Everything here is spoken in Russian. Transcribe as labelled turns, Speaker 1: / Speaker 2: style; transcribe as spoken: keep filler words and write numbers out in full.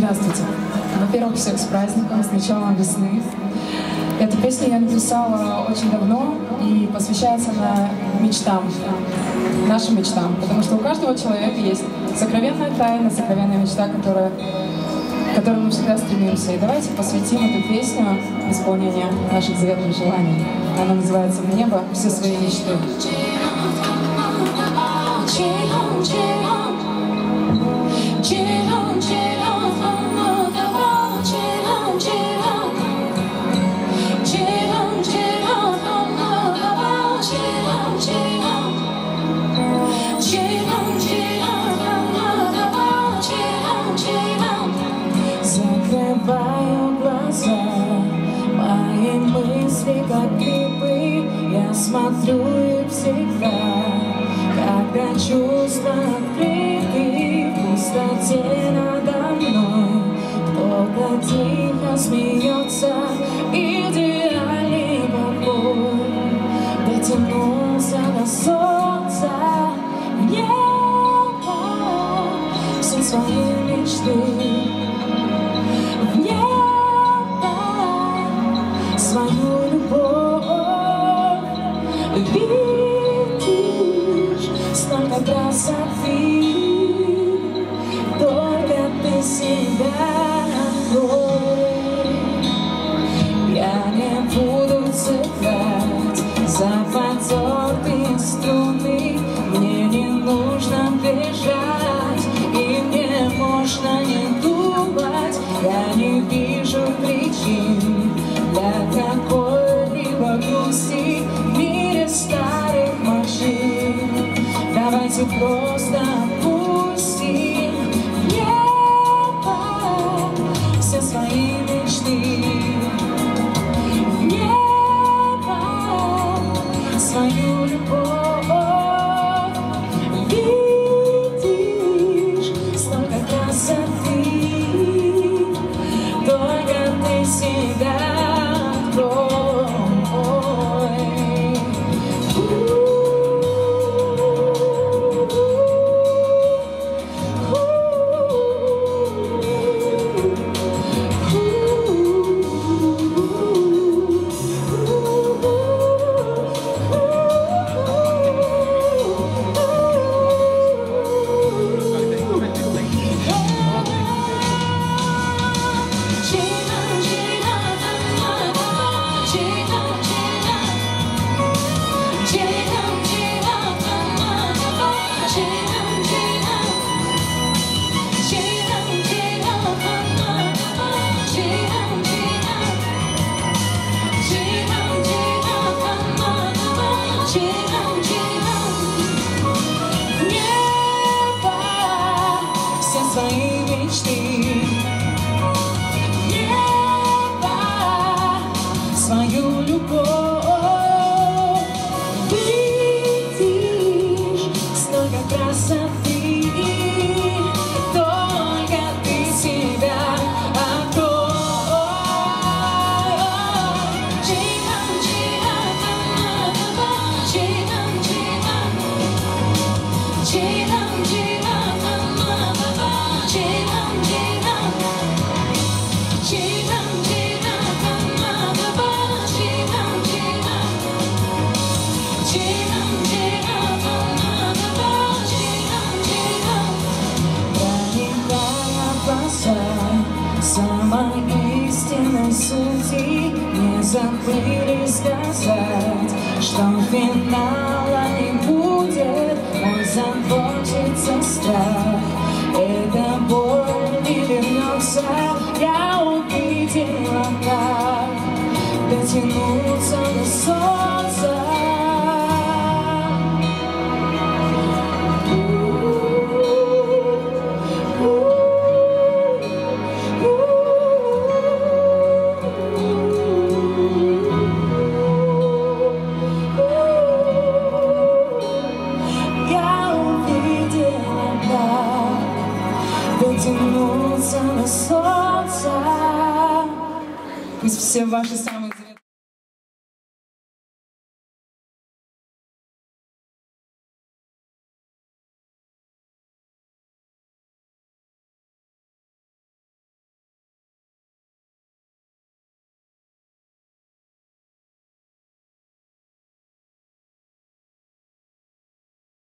Speaker 1: Здравствуйте. Во-первых, всех с праздником, с началом весны. Эту песню я написала очень давно, и посвящается она мечтам, нашим мечтам. Потому что у каждого человека есть сокровенная тайна, сокровенная мечта, которая, к которой мы всегда стремимся. И давайте посвятим эту песню исполнению наших заветных желаний. Она называется «В небо все свои мечты».
Speaker 2: Закрываю глаза, мои мысли как клипы, я смотрю их всегда, когда чувства открыты в пустоте надо мной. Кто-то тихо смеется, идеальный покой дотянулся до солнца, в небо все свои мечты. Свою любовь видишь, столько красоты, только ты себя открой. Я не буду цеплять за потертые струны, мне не нужно бежать, и мне можно не думать, я не вижу причин для какой-либо грусти в мире старых машин. Давайте просто отпустим в небо все свои мечты, в небо свою любовь. Видишь, столько красоты, только ты себя. Свои мечты, небо, свою любовь. Видишь, столько красоты, только ты себя открой. Самой истинной сути не забыли сказать, что финала не будет, он закончится страх. Эта боль не вернется, я увидела как дотянуться до солнца.
Speaker 1: Дотянуться до солнца. Пусть все ваши